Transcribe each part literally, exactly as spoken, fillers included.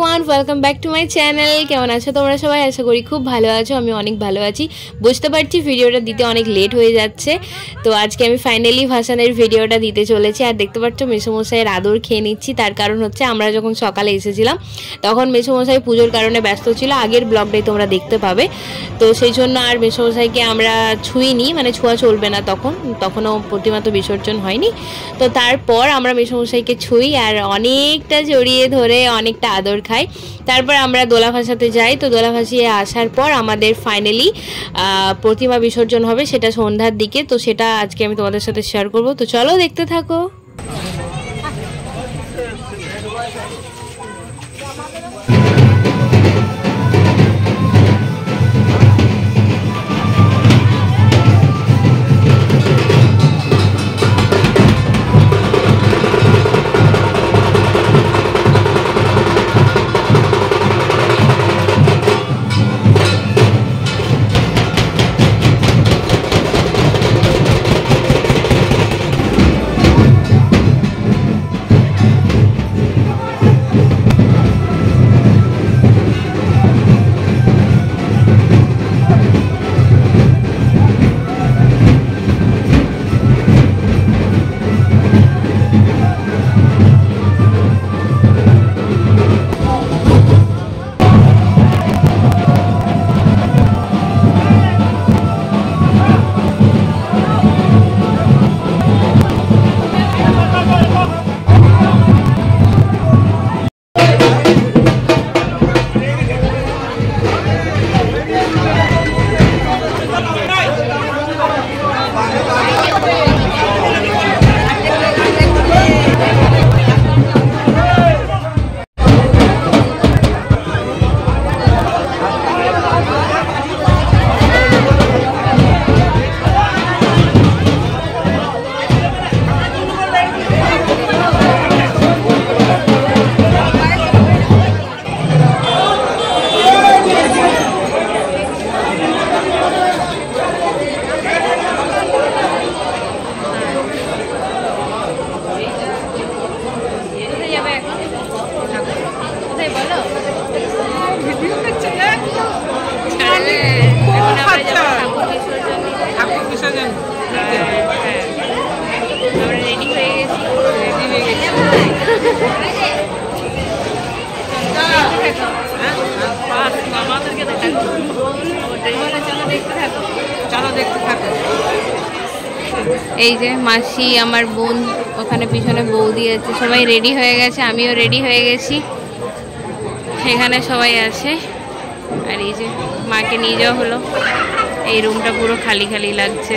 Everyone, welcome back to my channel. কেমন আছো তোমরা সবাই? আশা করি খুব ভালো আছো। আমি অনেক ভালো আছি। বুঝতে পারছি ভিডিওটা দিতে অনেক লেট হয়ে যাচ্ছে, তো আজকে আমি ফাইনালি ভাসানের ভিডিওটা দিতে চলেছি। আর দেখতে পাচ্ছ মেসোমশাইয়ের আদর খেয়ে নিচ্ছি। তার কারণ হচ্ছে আমরা যখন সকালে এসেছিলাম তখন মেসোমশাই পুজোর কারণে ব্যস্ত ছিল, আগের ব্লগটাই তোমরা দেখতে পাবে। তো সেই জন্য আর মেসোমশাইকে আমরা ছুঁইনি, মানে ছোঁয়া চলবে না, তখন তখনও প্রতিমা তো বিসর্জন হয়নি। তো তারপর আমরা মেসোমশাইকে ছুঁই আর অনেকটা জড়িয়ে ধরে অনেকটা আদর খাই। তারপর আমরা দোলা ভাসাতে যাই। তো দোলা ভাসিয়ে আসার পর আমাদের ফাইনালি প্রতিমা বিসর্জন হবে, সেটা সন্ধ্যার দিকে। তো সেটা আজকে আমি তোমাদের সাথে শেয়ার করব। তো চলো দেখতে থাকো। এই যে মাসি, আমার বোন, ওখানে পিছনে বৌদি আছে, সবাই রেডি হয়ে গেছে। আমিও রেডি হয়ে গেছি, সেখানে সবাই আছে। আর এই যে মাকে নিয়ে যাওয়া হলো। এই রুমটা পুরো খালি খালি লাগছে।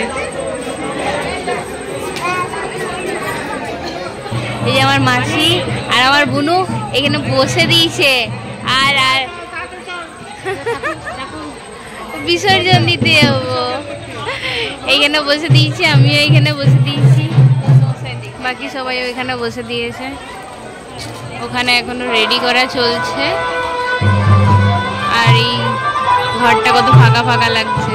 এই যে আমার মাসি আর আমার বোনু এখানে বসে দিয়েছে। আর আর বিসর্জন দিতে যাবো, এইখানে বসে দিয়েছি, আমিও এইখানে বসে দিয়েছি, বাকি সবাই ওইখানে বসে দিয়েছে। ওখানে এখনো রেডি করা চলছে। আর এই ঘরটা কত ফাঁকা ফাঁকা লাগছে।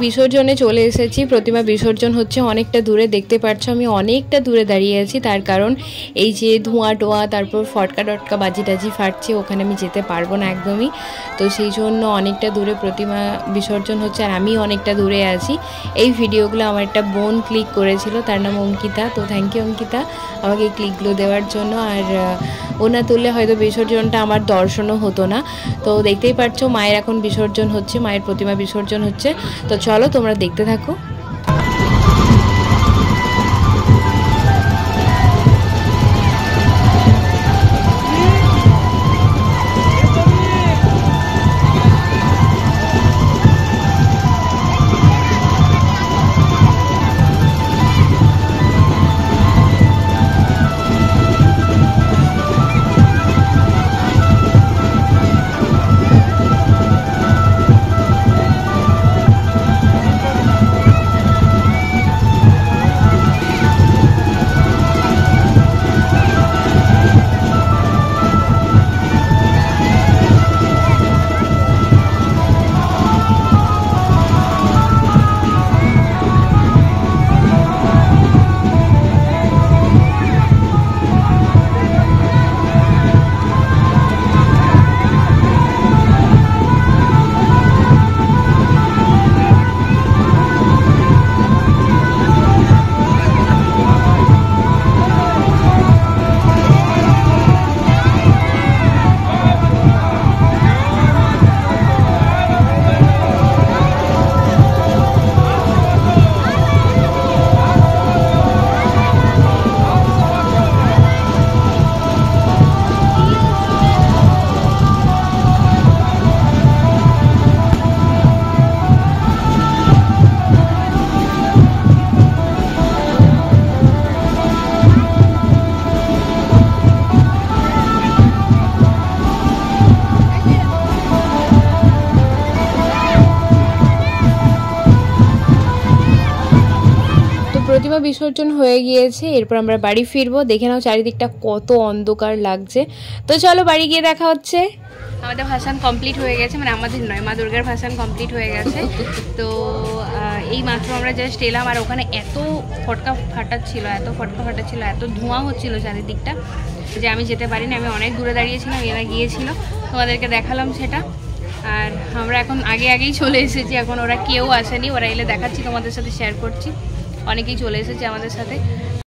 বিসর্জনে চলে এসেছি। প্রতিমা বিসর্জন হচ্ছে অনেকটা দূরে, দেখতে পাচ্ছ আমি অনেকটা দূরে দাঁড়িয়ে আছি, তার কারণ এই যে ধোঁয়া টোয়া তারপর ফটকা টটকা বাজি টাজি ফাটছে, ওখানে আমি যেতে পারবো না একদমই। তো সেই জন্য অনেকটা দূরে প্রতিমা বিসর্জন হচ্ছে আর আমি অনেকটা দূরে আছি। এই ভিডিওগুলো আমার একটা বোন ক্লিক করেছিল, তার নাম অঙ্কিতা। তো থ্যাংক ইউ অঙ্কিতা আমাকে এই ক্লিকগুলো দেওয়ার জন্য। আর ও না তুললে হয়তো বিসর্জনটা আমার দর্শনও হতো না। তো দেখতেই পাচ্ছ মায়ের এখন বিসর্জন হচ্ছে, মায়ের প্রতিমা বিসর্জন হচ্ছে। তো চলো তোমরা দেখতে থাকো। প্রতিমা বিসর্জন হয়ে গিয়েছে, এরপর আমরা বাড়ি ফিরবো। দেখে নাও চারিদিকটা কত অন্ধকার লাগছে। তো চলো বাড়ি গিয়ে দেখা হচ্ছে। আমাদের ভাসান কমপ্লিট হয়ে গেছে, মানে আমাদের নয়, মা দুর্গার ভাসান কমপ্লিট হয়ে গেছে। তো এই মাত্র আমরা জাস্ট এলাম, আর ওখানে এত ফটকা ফাটাচ্ছিল এত ফটকা ফাটাচ্ছিল এত ধোঁয়া হচ্ছিল চারিদিকটা যে আমি যেতে পারিনি। আমি অনেক দূরে দাঁড়িয়েছিলাম, এরা গিয়েছিল, তোমাদেরকে দেখালাম সেটা। আর আমরা এখন আগে আগেই চলে এসেছি, এখন ওরা কেউ আসেনি, ওরা এলে দেখাচ্ছি, তোমাদের সাথে শেয়ার করছি। অনেকেই চলে এসেছে আমাদের সাথে।